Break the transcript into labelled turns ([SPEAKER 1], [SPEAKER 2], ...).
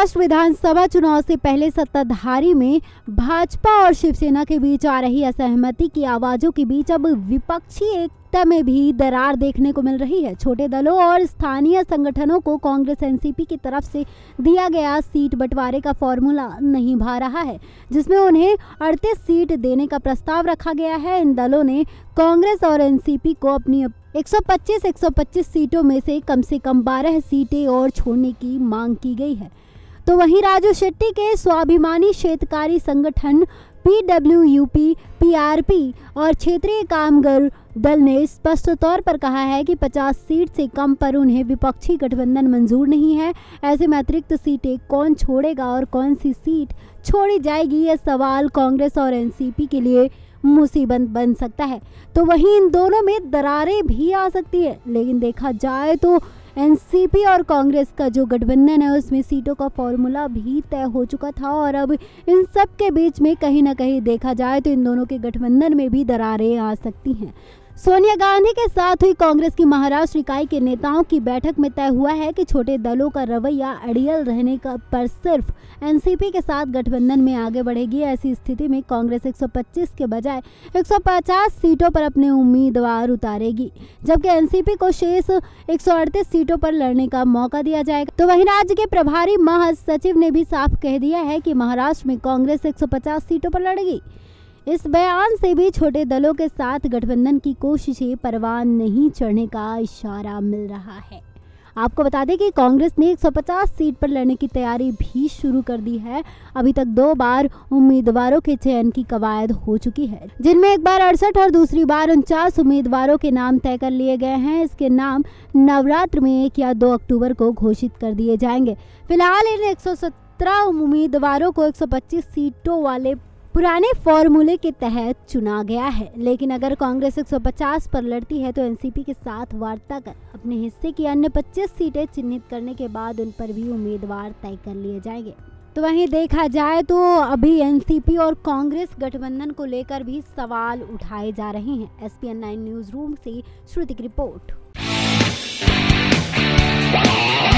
[SPEAKER 1] महाराष्ट्र विधानसभा चुनाव से पहले सत्ताधारी में भाजपा और शिवसेना के बीच आ रही असहमति की आवाजों के बीच अब विपक्षी एकता में भी दरार देखने को मिल रही है। छोटे दलों और स्थानीय संगठनों को कांग्रेस एनसीपी की तरफ से दिया गया सीट बंटवारे का फॉर्मूला नहीं भा रहा है, जिसमें उन्हें 38 सीट देने का प्रस्ताव रखा गया है। इन दलों ने कांग्रेस और एनसीपी को अपनी 125 सीटों में से कम 12 सीटें और छोड़ने की मांग की गई है। तो वहीं राजू शेट्टी के स्वाभिमानी क्षेत्रकारी संगठन पीडब्ल्यूयूपी, पीआरपी और क्षेत्रीय कामगार दल ने स्पष्ट तौर पर कहा है कि 50 सीट से कम पर उन्हें विपक्षी गठबंधन मंजूर नहीं है। ऐसे में अतिरिक्त सीटें कौन छोड़ेगा और कौन सी सीट छोड़ी जाएगी, यह सवाल कांग्रेस और एनसीपी के लिए मुसीबत बन सकता है। तो वहीं इन दोनों में दरारें भी आ सकती है। लेकिन देखा जाए तो एनसीपी और कांग्रेस का जो गठबंधन है उसमें सीटों का फॉर्मूला भी तय हो चुका था और अब इन सब के बीच में कहीं ना कहीं देखा जाए तो इन दोनों के गठबंधन में भी दरारें आ सकती हैं। सोनिया गांधी के साथ हुई कांग्रेस की महाराष्ट्र इकाई के नेताओं की बैठक में तय हुआ है कि छोटे दलों का रवैया अड़ियल रहने का पर सिर्फ एनसीपी के साथ गठबंधन में आगे बढ़ेगी। ऐसी स्थिति में कांग्रेस 125 के बजाय 150 सीटों पर अपने उम्मीदवार उतारेगी, जबकि एनसीपी को शेष 138 सीटों पर लड़ने का मौका दिया जाएगा। तो वहीं राज्य के प्रभारी महासचिव ने भी साफ कह दिया है कि महाराष्ट्र में कांग्रेस 150 सीटों पर लड़ेगी। इस बयान से भी छोटे दलों के साथ गठबंधन की कोशिशें परवान नहीं चढ़ने का इशारा मिल रहा है। आपको बता दें कि कांग्रेस ने 150 सीट पर लड़ने की तैयारी भी शुरू कर दी है। अभी तक 2 बार उम्मीदवारों के चयन की कवायद हो चुकी है, जिनमें एक बार 68 और दूसरी बार 49 उम्मीदवारों के नाम तय कर लिए गए हैं। इसके नाम नवरात्र में 1 या 2 अक्टूबर को घोषित कर दिए जाएंगे। फिलहाल इन 117 उम्मीदवारों को 125 सीटों वाले पुराने फॉर्मूले के तहत चुना गया है। लेकिन अगर कांग्रेस 150 पर लड़ती है तो एनसीपी के साथ वार्ता कर अपने हिस्से की अन्य 25 सीटें चिन्हित करने के बाद उन पर भी उम्मीदवार तय कर लिए जाएंगे। तो वहीं देखा जाए तो अभी एनसीपी और कांग्रेस गठबंधन को लेकर भी सवाल उठाए जा रहे हैं। SPN9 न्यूज रूम से श्रुति की रिपोर्ट।